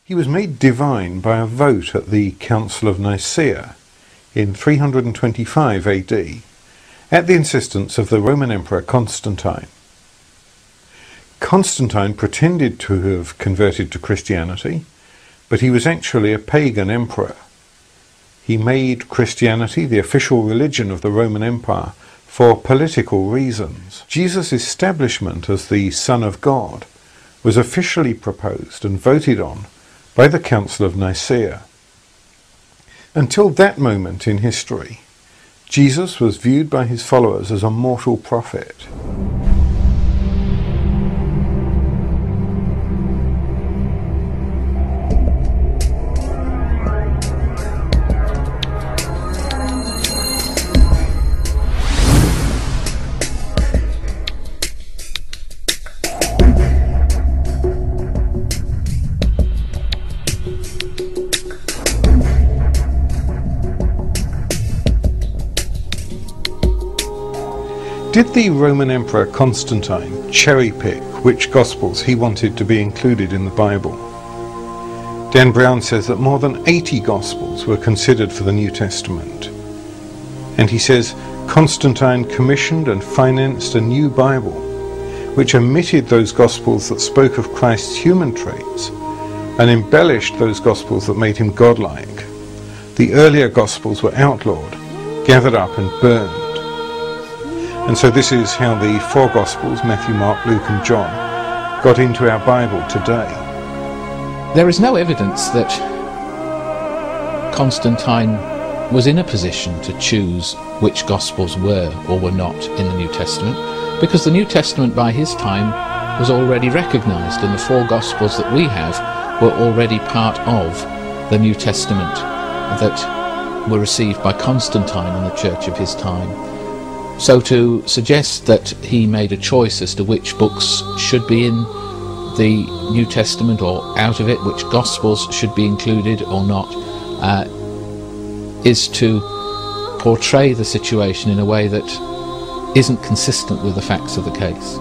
He was made divine by a vote at the Council of Nicaea in 325 AD, at the insistence of the Roman Emperor Constantine. Constantine pretended to have converted to Christianity, but he was actually a pagan emperor. He made Christianity the official religion of the Roman Empire for political reasons. Jesus' establishment as the Son of God was officially proposed and voted on by the Council of Nicaea. Until that moment in history, Jesus was viewed by his followers as a mortal prophet. Did the Roman Emperor Constantine cherry-pick which Gospels he wanted to be included in the Bible? Dan Brown says that more than 80 Gospels were considered for the New Testament. And he says Constantine commissioned and financed a new Bible, which omitted those Gospels that spoke of Christ's human traits and embellished those Gospels that made him godlike. The earlier Gospels were outlawed, gathered up and burned. And so this is how the four Gospels, Matthew, Mark, Luke and John, got into our Bible today. There is no evidence that Constantine was in a position to choose which Gospels were or were not in the New Testament, because the New Testament by his time was already recognized, and the four Gospels that we have were already part of the New Testament that were received by Constantine and the church of his time. So to suggest that he made a choice as to which books should be in the New Testament or out of it, which Gospels should be included or not, is to portray the situation in a way that isn't consistent with the facts of the case.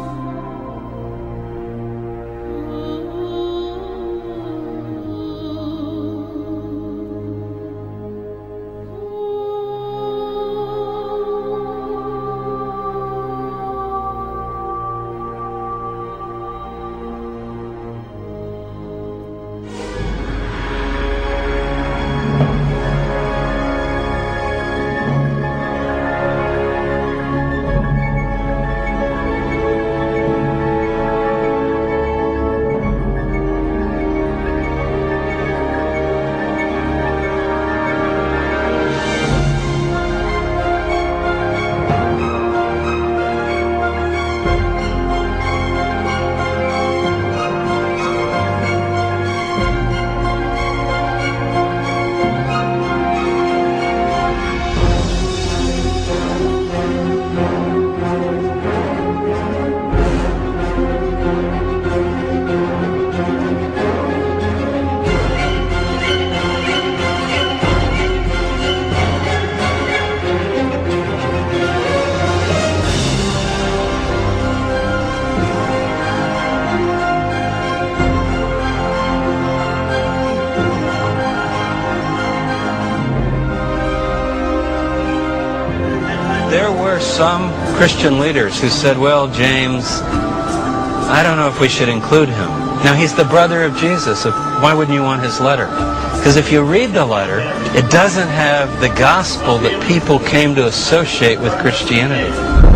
There were some Christian leaders who said, well, James, I don't know if we should include him. Now, he's the brother of Jesus. Why wouldn't you want his letter? Because if you read the letter, it doesn't have the gospel that people came to associate with Christianity.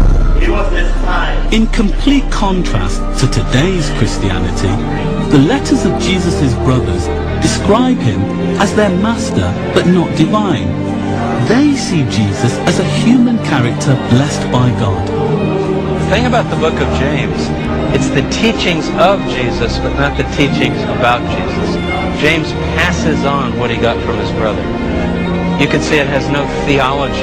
In complete contrast to today's Christianity, the letters of Jesus' brothers describe him as their master, but not divine. They see Jesus as a human character blessed by God. The thing about the book of James, it's the teachings of Jesus, but not the teachings about Jesus. James passes on what he got from his brother. You can see it has no theology.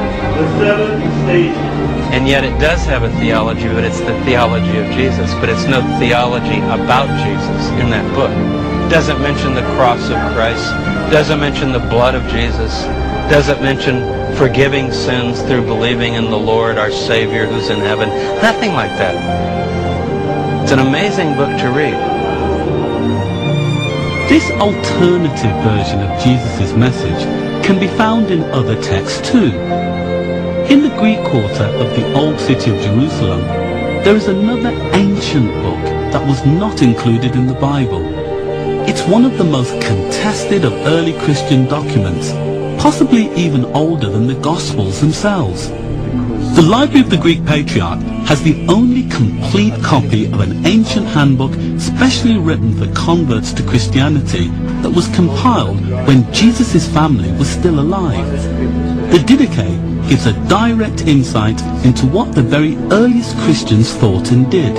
And yet it does have a theology, but it's the theology of Jesus. But it's no theology about Jesus in that book. It doesn't mention the cross of Christ. It doesn't mention the blood of Jesus. It doesn't mention forgiving sins through believing in the Lord, our Savior, who's in heaven. Nothing like that. It's an amazing book to read. This alternative version of Jesus' message can be found in other texts too. In the Greek quarter of the Old City of Jerusalem, there is another ancient book that was not included in the Bible. It's one of the most contested of early Christian documents, possibly even older than the Gospels themselves. The Library of the Greek Patriarch has the only complete copy of an ancient handbook specially written for converts to Christianity that was compiled when Jesus' family was still alive. The Didache gives a direct insight into what the very earliest Christians thought and did.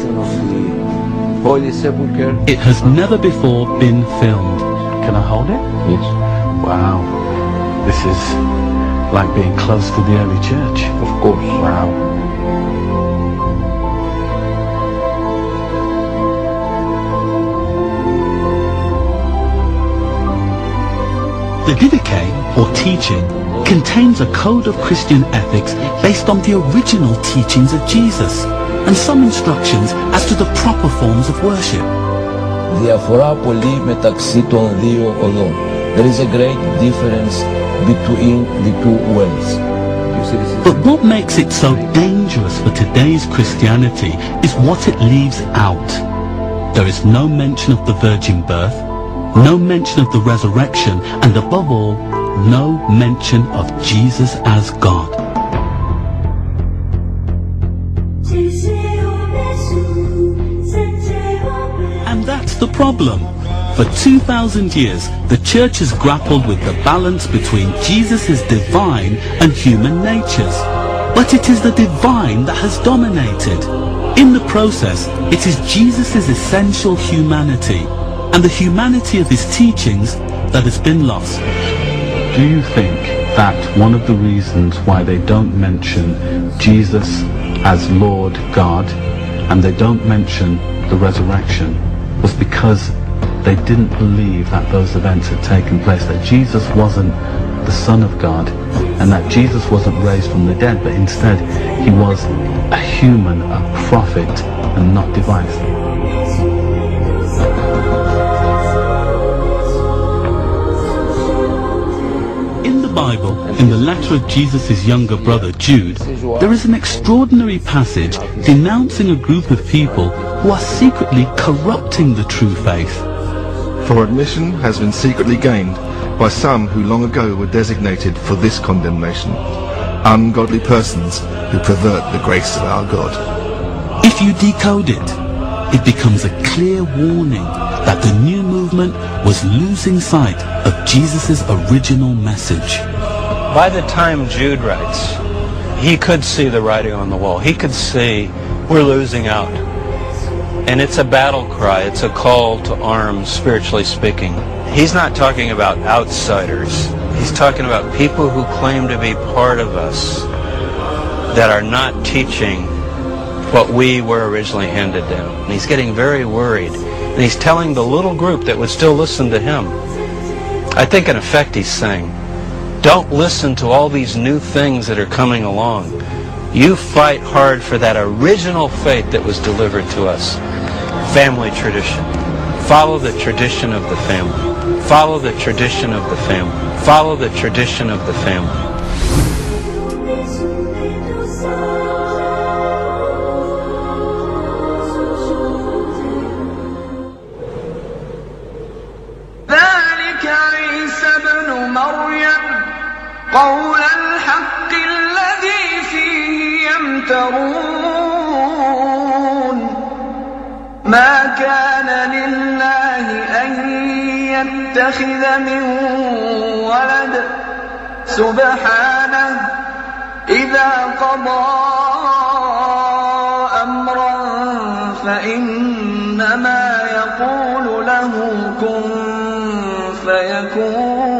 It has never before been filmed. Can I hold it? Yes. Wow. This is like being close to the early church. Of course. Wow. The Didache, or teaching, contains a code of Christian ethics based on the original teachings of Jesus, and some instructions as to the proper forms of worship. Διαφορά πολύ μεταξύ των δύο οδών. There is a great difference between the two ways. But what makes it so dangerous for today's Christianity is what it leaves out. There is no mention of the virgin birth, no mention of the resurrection, and above all, no mention of Jesus as God. And that's the problem. For 2,000 years, the Church has grappled with the balance between Jesus' divine and human natures. But it is the divine that has dominated. In the process, it is Jesus' essential humanity and the humanity of his teachings that has been lost. Do you think that one of the reasons why they don't mention Jesus as Lord God and they don't mention the resurrection was because they didn't believe that those events had taken place, that Jesus wasn't the Son of God and that Jesus wasn't raised from the dead, but instead he was a human, a prophet, and not divine? In the Bible, in the letter of Jesus' younger brother Jude, there is an extraordinary passage denouncing a group of people who are secretly corrupting the true faith. For admission has been secretly gained by some who long ago were designated for this condemnation, ungodly persons who pervert the grace of our God. If you decode it, it becomes a clear warning that the new movement was losing sight of Jesus' original message. By the time Jude writes, he could see the writing on the wall. He could see we're losing out. And it's a battle cry. It's a call to arms, spiritually speaking. He's not talking about outsiders. He's talking about people who claim to be part of us that are not teaching what we were originally handed down. And he's getting very worried. And he's telling the little group that would still listen to him. I think in effect he's saying, don't listen to all these new things that are coming along. You fight hard for that original faith that was delivered to us. Family tradition. Follow the tradition of the family. Follow the tradition of the family. Follow the tradition of the family. ذلك عيسى ابن مريم قول الحق الذي فيه يمترون ما كان لله أن يتخذ من ولد سبحانه إذا قضى أمرا فإنما يقول له كن فيكون